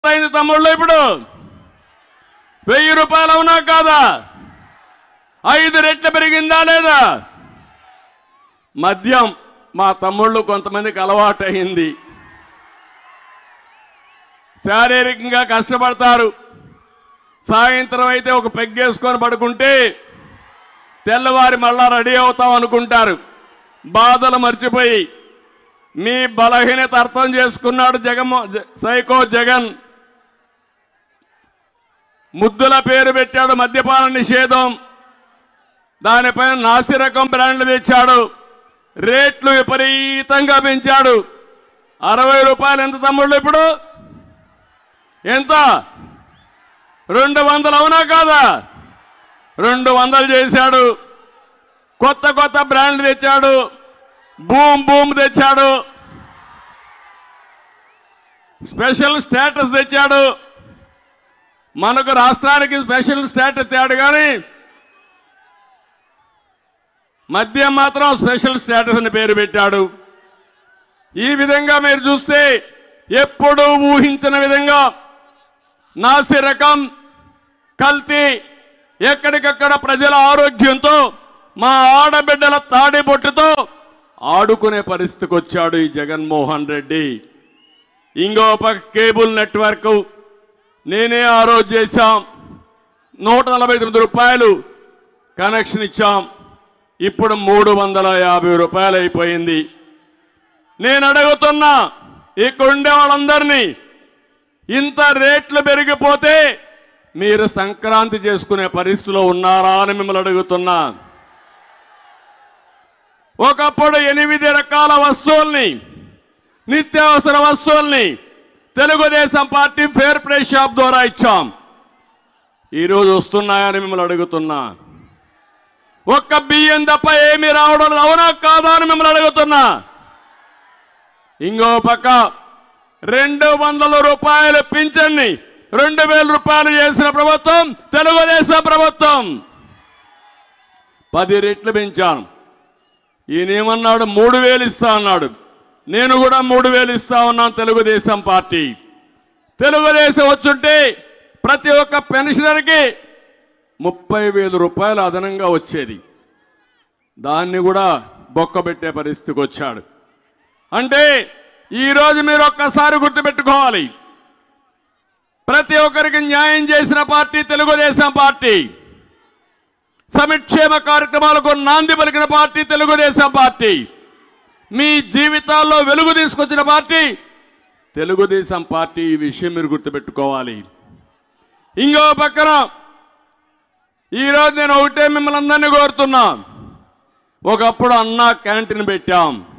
అయింది తమ్ముళ్ళు. ఇప్పుడు 1000 రూపాయలు అవునా కాదా? 5 రెట్లు పెరిగిందా లేదా? మద్యం మా తమ్ముళ్ళు కొంతమందికి అలవాటు అయింది. శారీరకంగా కష్టపడతారు. సాయంత్రం అయితే ఒక పెగ్గేసుకొని పడుకుంటే తెల్లవారి మళ్ళా రెడీ అవుతాం అనుకుంటారు. బాధలు మర్చిపోయి మీ బలహీనత అర్థం చేసుకున్నాడు సైకో జగన్. ముద్దుల పేరు పెట్టాడు మద్యపాన నిషేధం. దానిపైన నాసిరకం బ్రాండ్లు తెచ్చాడు. రేట్లు విపరీతంగా పెంచాడు. 60 రూపాయలు ఎంత తమ్ముళ్ళు? ఇప్పుడు ఎంత? 200 అవునా కాదా? 200 చేశాడు. కొత్త కొత్త బ్రాండ్లు తెచ్చాడు. బూమ్ బూమ్ తెచ్చాడు. స్పెషల్ స్టేటస్ తెచ్చాడు. మనకు రాష్ట్రానికి స్పెషల్ స్టేటస్ తేడు కానీ మద్యం మాత్రం స్పెషల్ స్టేటస్ అని పేరు పెట్టాడు. ఈ విధంగా మీరు చూస్తే ఎప్పుడూ ఊహించిన విధంగా నాసి రకం కల్తీ ఎక్కడికక్కడ ప్రజల ఆరోగ్యంతో మా ఆడబిడ్డల తాడిబొట్టుతో ఆడుకునే పరిస్థితికి వచ్చాడు ఈ జగన్మోహన్ రెడ్డి. ఇంకో పక్క కేబుల్ నెట్వర్క్ నేనే ఆ రోజు చేశాం. 149 రూపాయలు కనెక్షన్ ఇచ్చాం. ఇప్పుడు 350 రూపాయలు అయిపోయింది. నేను అడుగుతున్నా ఇక్కడ ఉండే వాళ్ళందరినీ, ఇంత రేట్లు పెరిగిపోతే మీరు సంక్రాంతి చేసుకునే పరిస్థితిలో ఉన్నారా అని మిమ్మల్ని అడుగుతున్నా. ఒకప్పుడు 8 రకాల వస్తువుల్ని, నిత్యావసర వస్తువుల్ని Telugudesam party fair price shop ద్వారా ఇచ్చాం. ఈరోజు వస్తున్నాయని మిమ్మల్ని అడుగుతున్నా. ఒక్క బియ్యం తప్ప ఏమీ రావడం అవునా కాదా అని మిమ్మల్ని అడుగుతున్నా. ఇంకో పక్క 200 రూపాయల పింఛన్ని 2000 రూపాయలు చేసిన ప్రభుత్వం తెలుగుదేశం ప్రభుత్వం. 10 రెట్లు పెంచాను. ఈయనేమన్నాడు? 3000 ఇస్తా అన్నాడు. నేను కూడా 3000 ఇస్తా ఉన్నాను. తెలుగుదేశం పార్టీ తెలుగుదేశం వచ్చుంటే ప్రతి ఒక్క పెన్షనర్కి 30,000 రూపాయలు అదనంగా వచ్చేది. దాన్ని కూడా బొక్కబెట్టే పరిస్థితికి వచ్చాడు. అంటే ఈరోజు మీరు ఒక్కసారి గుర్తుపెట్టుకోవాలి, ప్రతి ఒక్కరికి న్యాయం చేసిన పార్టీ తెలుగుదేశం పార్టీ. సంక్షేమ కార్యక్రమాలకు నాంది పలికిన పార్టీ తెలుగుదేశం పార్టీ. మీ జీవితాల్లో వెలుగు తీసుకొచ్చిన పార్టీ తెలుగుదేశం పార్టీ. ఈ విషయం మీరు గుర్తుపెట్టుకోవాలి. ఇంకో పక్కన ఈరోజు నేను ఒకటే మిమ్మల్ని అందరినీ కోరుతున్నా. ఒకప్పుడు అన్నా క్యాంటీన్ పెట్టాం.